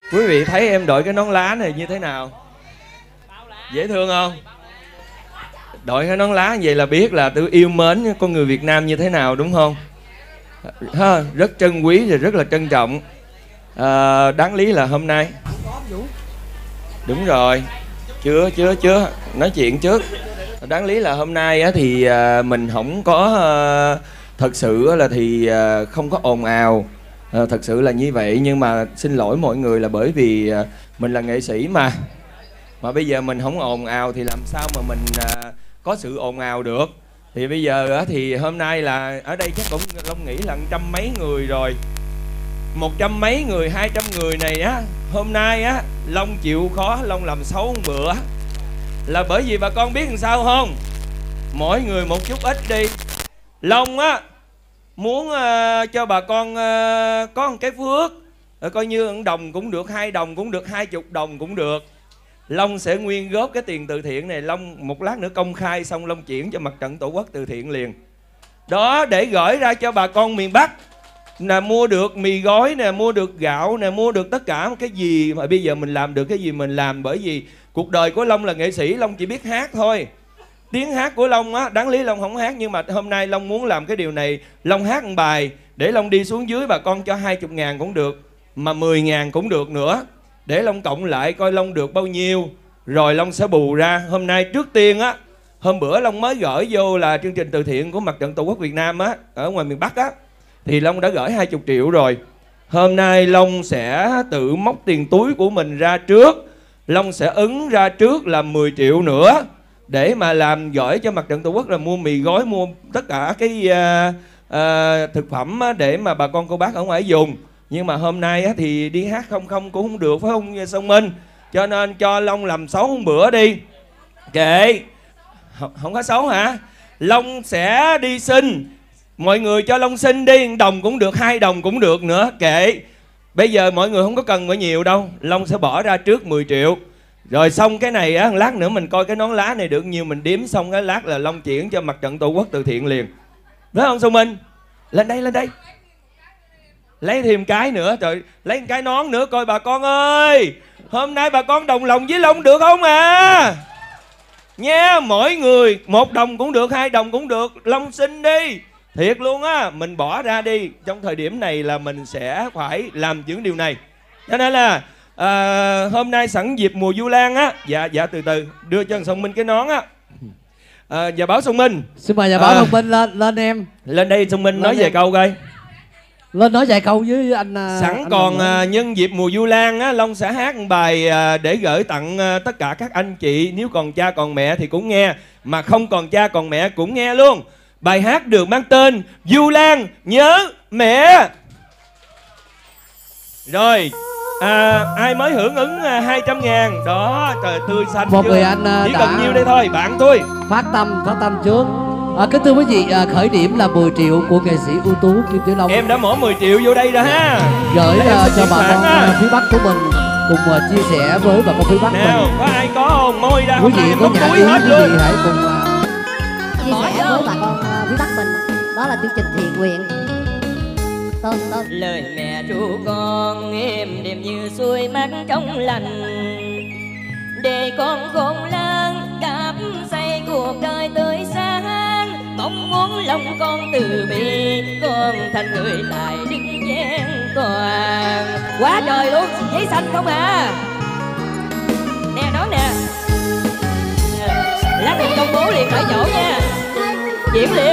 Quý vị thấy em đội cái nón lá này như thế nào? Dễ thương không? Đội cái nón lá như vậy là biết là tôi yêu mến con người Việt Nam như thế nào, đúng không? Ha, rất trân quý và rất là trân trọng. Đáng lý là hôm nay. Đúng rồi. Chưa nói chuyện trước. Đáng lý là hôm nay á, thì mình không có thật sự là thì không có ồn ào. Thật sự là như vậy, nhưng mà xin lỗi mọi người là bởi vì mình là nghệ sĩ mà bây giờ mình không ồn ào thì làm sao mà mình có sự ồn ào được. Thì bây giờ á, thì hôm nay là ở đây chắc cũng Long nghĩ là 100 mấy người rồi, 100 mấy người, 200 người này á, hôm nay á Long chịu khó Long làm xấu một bữa là bởi vì bà con biết làm sao không? Mỗi người một chút ít đi. Long á muốn cho bà con có một cái phước, coi như 1 đồng cũng được, 2 đồng cũng được, 20 đồng cũng được. Long sẽ nguyên góp cái tiền từ thiện này, Long một lát nữa công khai xong Long chuyển cho Mặt trận Tổ quốc từ thiện liền. Đó, để gửi ra cho bà con miền Bắc nè, mua được mì gói nè, mua được gạo nè, mua được tất cả cái gì mà bây giờ mình làm được cái gì mình làm. Bởi vì cuộc đời của Long là nghệ sĩ, Long chỉ biết hát thôi. Tiếng hát của Long á, đáng lý Long không hát, nhưng mà hôm nay Long muốn làm cái điều này. Long hát một bài để Long đi xuống dưới bà con cho 20.000 cũng được, mà 10.000 cũng được nữa, để Long cộng lại coi Long được bao nhiêu, rồi Long sẽ bù ra. Hôm nay trước tiên á, hôm bữa Long mới gửi vô là chương trình từ thiện của Mặt trận Tổ quốc Việt Nam á, ở ngoài miền Bắc á, thì Long đã gửi 20 triệu rồi. Hôm nay Long sẽ tự móc tiền túi của mình ra trước, Long sẽ ứng ra trước là 10 triệu nữa để mà làm gửi cho Mặt trận Tổ quốc, là mua mì gói, mua tất cả cái thực phẩm để mà bà con cô bác ở ngoài dùng. Nhưng mà hôm nay thì đi hát không cũng không được, phải không Sơn Minh? Cho nên cho Long làm xấu một bữa đi. Kệ, không có xấu hả? Long sẽ đi xin, mọi người cho Long xin đi, 1 đồng cũng được, 2 đồng cũng được nữa, kệ. Bây giờ mọi người không có cần phải nhiều đâu, Long sẽ bỏ ra trước 10 triệu. Rồi xong cái này á, lát nữa mình coi cái nón lá này được nhiều mình đếm xong cái lát là Long chuyển cho Mặt trận Tổ quốc từ thiện liền. Phải không Xuân Minh? Lên đây, lên đây. Lấy thêm cái nữa, trời, lấy một cái nón nữa coi bà con ơi. Hôm nay bà con đồng lòng với Long được không à? Nha, mỗi người 1 đồng cũng được, 2 đồng cũng được, Long xin đi. Thiệt luôn á, mình bỏ ra đi. Trong thời điểm này là mình sẽ phải làm những điều này. Cho nên là hôm nay sẵn dịp mùa Vu Lan á, dạ từ từ đưa cho thằng Song Minh cái nón á. Dạ Bảo Song Minh, xin mời nhà Bảo Song Minh lên em. Lên đây Song Minh nói vài câu coi. Lên nói vài câu với anh. Sẵn anh còn nhân dịp mùa Vu Lan á, Long sẽ hát một bài để gửi tặng tất cả các anh chị. Nếu còn cha còn mẹ thì cũng nghe, mà không còn cha còn mẹ cũng nghe luôn. Bài hát được mang tên Vu Lan nhớ mẹ. Rồi ai mới hưởng ứng 200.000 đó, trời tươi xanh. Một người anh chỉ cần nhiêu đây thôi, bạn tôi phát tâm trước. Kính thưa quý vị, khởi điểm là 10 triệu của nghệ sĩ ưu tú Kim Tiểu Long. Em đã bỏ 10 triệu vô đây rồi ha. Gửi cho bà con phía Bắc của mình cùng chia sẻ với bà con phía Bắc nào, mình. có ai có không? Môi ra. Quý vị có nhã ý, quý vị hãy cùng chia sẻ với bà con phía Bắc mình. Đó là chương trình thiện nguyện. Lời mẹ ru con êm đềm như xuôi mắt trong lành, để con khôn lớn đạp xây cuộc đời tươi sáng. Mong muốn lòng con từ bi, con thành người lại đứng gian toàn. Quá trời luôn, giấy xanh không à. Nè đón nè, lát mình công bố liền tại chỗ nha. Diễn liền.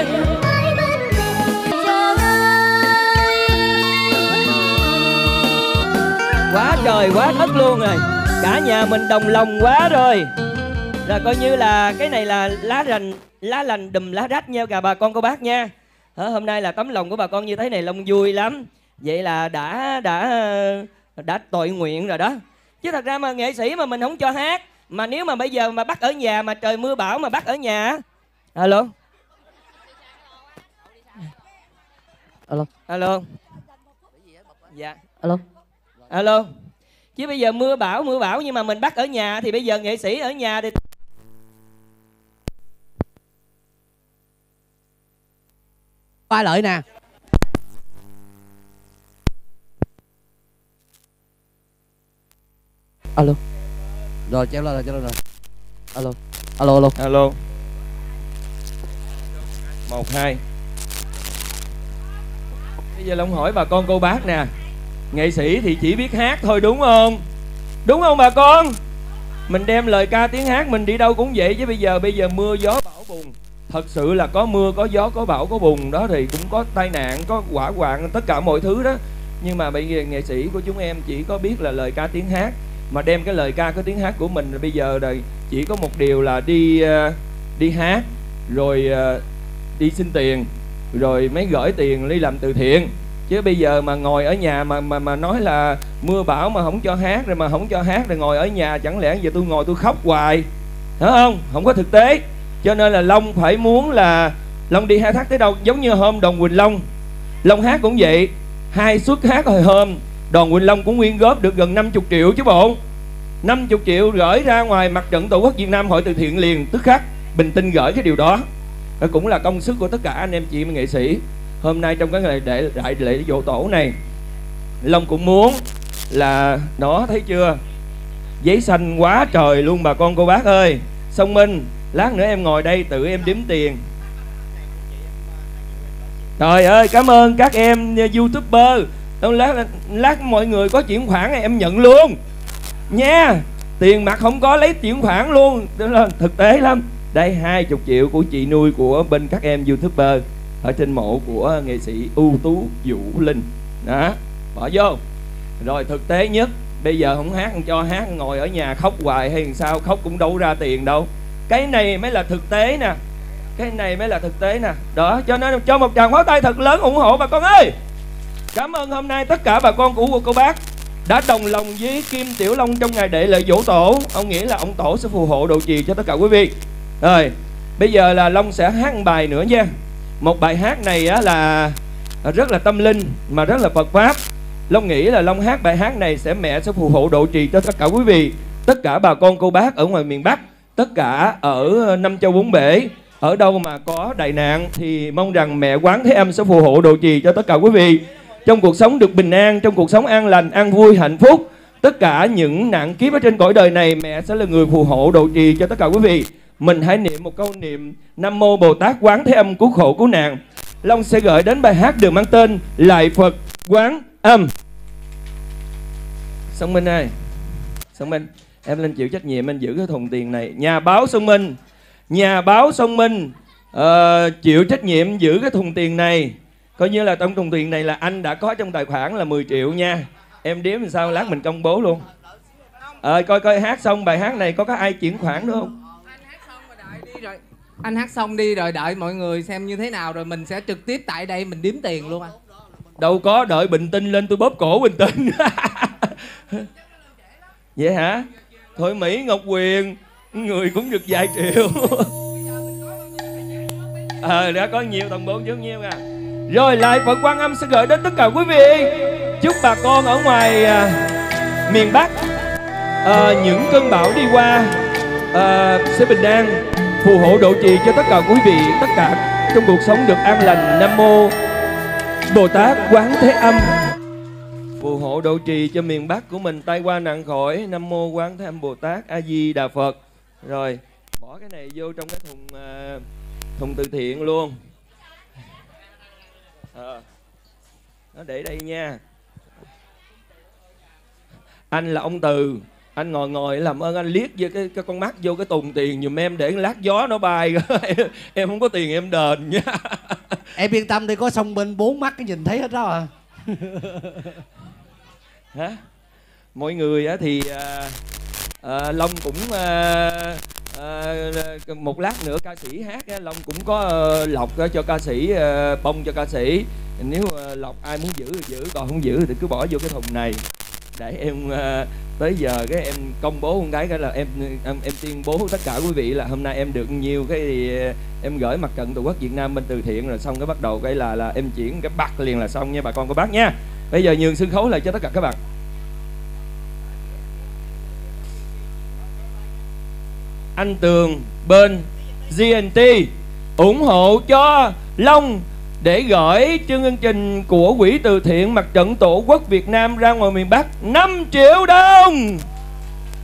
Quá trời quá đất luôn rồi, cả nhà mình đồng lòng quá rồi. Rồi coi như là cái này là lá lành đùm lá rách nha cả bà con cô bác nha. Hôm nay là tấm lòng của bà con như thế này Long vui lắm. Vậy là đã tội nguyện rồi đó. Chứ thật ra mà nghệ sĩ mà mình không cho hát, mà nếu mà bây giờ mà bắt ở nhà mà trời mưa bão mà bắt ở nhà. Alo. Alo. Dạ. Alo. Chứ bây giờ mưa bão nhưng mà mình bắt ở nhà thì bây giờ nghệ sĩ ở nhà thì Ba lợi nè. Alo. Rồi treo lên rồi, treo lên rồi. Alo. Alo alo. Alo. 1 2. Bây giờ Long hỏi bà con cô bác nè, nghệ sĩ thì chỉ biết hát thôi đúng không? Đúng không bà con? Mình đem lời ca tiếng hát mình đi đâu cũng vậy, chứ bây giờ mưa gió bão bùng. Thật sự là có mưa, có gió, có bão, có bùng đó thì cũng có tai nạn, có hỏa hoạn, tất cả mọi thứ đó. Nhưng mà bây giờ nghệ sĩ của chúng em chỉ có biết là lời ca tiếng hát, mà đem cái lời ca cái tiếng hát của mình bây giờ rồi chỉ có một điều là đi hát, rồi đi xin tiền, rồi mới gửi tiền đi làm từ thiện. Chứ bây giờ mà ngồi ở nhà mà nói là mưa bão mà không cho hát, rồi mà không cho hát rồi ngồi ở nhà, chẳng lẽ giờ tôi ngồi tôi khóc hoài, hiểu không? Không có thực tế. Cho nên là Long phải muốn là Long đi hát tới đâu, giống như hôm Đoàn Quỳnh Long, Long hát cũng vậy, 2 suất hát hồi hôm Đoàn Quỳnh Long cũng quyên góp được gần 50 triệu chứ bộ. 50 triệu gửi ra ngoài Mặt trận Tổ quốc Việt Nam Hội Từ Thiện liền, tức khắc bình tin gửi cái điều đó. Đó cũng là công sức của tất cả anh em chị nghệ sĩ. Hôm nay trong cái ngày đại lễ dỗ tổ này, Long cũng muốn là đó, thấy chưa, giấy xanh quá trời luôn bà con cô bác ơi. Song Minh, lát nữa em ngồi đây tự em đếm tiền. Trời ơi, cảm ơn các em YouTuber. Lát mọi người có chuyển khoản em nhận luôn nha. Tiền mặt không có, lấy chuyển khoản luôn. Thực tế lắm. Đây 20 triệu của chị nuôi của bên các em YouTuber ở trên mộ của nghệ sĩ ưu tú Vũ Linh. Đó, bỏ vô. Rồi thực tế nhất, bây giờ không hát không cho hát, ngồi ở nhà khóc hoài hay sao, khóc cũng đâu ra tiền đâu. Cái này mới là thực tế nè. Cái này mới là thực tế nè. Đó, cho nên cho một tràng pháo tay thật lớn ủng hộ bà con ơi. Cảm ơn hôm nay tất cả bà con của cô bác đã đồng lòng với Kim Tiểu Long trong ngày đại lễ dỗ tổ. Ông nghĩ là ông tổ sẽ phù hộ độ trì cho tất cả quý vị. Rồi, bây giờ là Long sẽ hát một bài nữa nha. Một bài hát này á là rất là tâm linh mà rất là Phật pháp. Long nghĩ là Long hát bài hát này mẹ sẽ phù hộ độ trì cho tất cả quý vị, tất cả bà con cô bác ở ngoài miền Bắc, tất cả ở 5 châu 4 bể, ở đâu mà có đại nạn thì mong rằng mẹ Quán Thế Âm sẽ phù hộ độ trì cho tất cả quý vị. Trong cuộc sống được bình an, trong cuộc sống an lành, an vui, hạnh phúc, tất cả những nạn kiếp ở trên cõi đời này mẹ sẽ là người phù hộ độ trì cho tất cả quý vị. Mình hãy niệm một câu niệm Nam Mô Bồ Tát Quán Thế Âm cứu khổ cứu nạn. Long sẽ gửi đến bài hát được mang tên Lại Phật Quán Âm. Song Minh ơi, Song Minh, em lên chịu trách nhiệm anh giữ cái thùng tiền này. Nhà báo Song Minh, nhà báo Song Minh chịu trách nhiệm giữ cái thùng tiền này. Coi như là trong thùng tiền này là anh đã có trong tài khoản là 10 triệu nha. Em đếm làm sao lát mình công bố luôn. Coi hát xong bài hát này có ai chuyển khoản nữa không? Anh hát xong đi rồi đợi mọi người xem như thế nào rồi mình sẽ trực tiếp tại đây mình đếm tiền luôn anh. Đâu có, đợi Bình Tinh lên tôi bóp cổ Bình Tinh. Vậy hả? Thôi Mỹ Ngọc Quyền người cũng được vài triệu. Đã có nhiều đồng bộ chứ nhiêu à. Rồi Lại Phật Quán Âm sẽ gửi đến tất cả quý vị. Chúc bà con ở ngoài miền Bắc những cơn bão đi qua sẽ bình an, phù hộ độ trì cho tất cả quý vị, tất cả trong cuộc sống được an lành. Nam Mô Bồ Tát Quán Thế Âm phù hộ độ trì cho miền Bắc của mình tai qua nạn khỏi. Nam Mô Quán Thế Âm Bồ Tát A Di Đà Phật. Rồi bỏ cái này vô trong cái thùng từ thiện luôn. Nó để đây nha. Anh là ông Từ, anh ngồi làm ơn anh liếc với cái con mắt vô cái thùng tiền giùm em để lát gió nó bay. Em không có tiền em đền nha. Em yên tâm đi, có Song Minh 4 mắt cái nhìn thấy hết đó à. Hả? Mọi người thì Long cũng một lát nữa ca sĩ hát Long cũng có lọc cho ca sĩ, bông cho ca sĩ. Nếu lọc ai muốn giữ thì giữ, còn không giữ thì cứ bỏ vô cái thùng này. Để em tới giờ cái em công bố một cái là em tuyên bố tất cả quý vị là hôm nay em được nhiều cái thì em gửi Mặt trận Tổ quốc Việt Nam bên từ thiện, rồi xong cái bắt đầu cái là em chuyển cái bắt liền là xong nha bà con cô bác nha. Bây giờ nhường sân khấu lại cho tất cả các bạn. Anh Tường bên GNT ủng hộ cho Long để gửi chương trình của Quỹ Từ Thiện Mặt trận Tổ quốc Việt Nam ra ngoài miền Bắc 5 triệu đồng.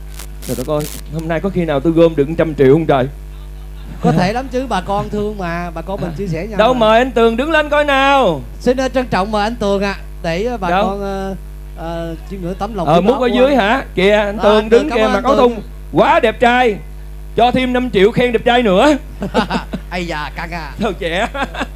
Trời đất ơi, hôm nay có khi nào tôi gom được 100 triệu không trời? Có thể lắm chứ, bà con thương mà, bà con mình chia sẻ nhau. Đâu mà. mời anh Tường đứng lên coi nào. Xin trân trọng mời anh Tường ạ, để bà Đâu? con chiêm ngưỡng tấm lòng. Múc ở dưới hả? Kìa anh Tường đứng kìa, mặc áo thun quá đẹp trai. Cho thêm 5 triệu khen đẹp trai nữa. Ây da, căng à. Sao trẻ.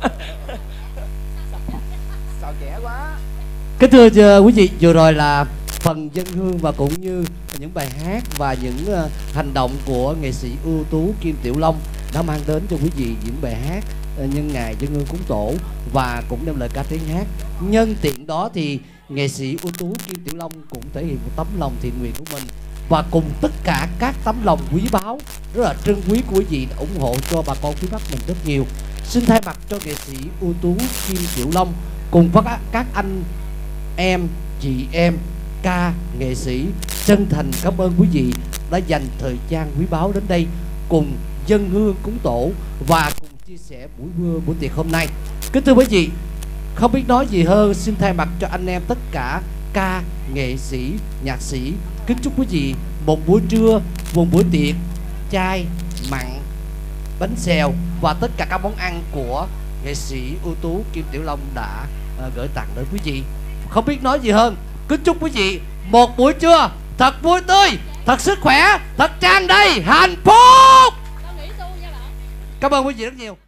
Sao trẻ quá. Kính thưa quý vị, vừa rồi là phần dân hương và cũng như những bài hát và những hành động của nghệ sĩ ưu tú Kim Tiểu Long đã mang đến cho quý vị những bài hát nhân ngày dân hương cúng tổ và cũng đem lời ca tiếng hát. Nhân tiện đó thì nghệ sĩ ưu tú Kim Tiểu Long cũng thể hiện một tấm lòng thiện nguyện của mình và cùng tất cả các tấm lòng quý báu rất là trân quý của quý vị đã ủng hộ cho bà con phía Bắc mình rất nhiều. Xin thay mặt cho nghệ sĩ ưu tú Kim Tiểu Long cùng với các anh em, chị em, ca, nghệ sĩ chân thành cảm ơn quý vị đã dành thời gian quý báu đến đây cùng dân hương cúng tổ và cùng chia sẻ buổi tiệc hôm nay. Kính thưa quý vị, không biết nói gì hơn, xin thay mặt cho anh em tất cả ca, nghệ sĩ, nhạc sĩ kính chúc quý vị một buổi trưa, một buổi tiệc chay, mặn, bánh xèo và tất cả các món ăn của nghệ sĩ ưu tú Kim Tiểu Long đã gửi tặng đến quý vị. Không biết nói gì hơn, kính chúc quý vị một buổi trưa thật vui tươi, thật sức khỏe, thật tràn đầy hạnh phúc. Cảm ơn quý vị rất nhiều.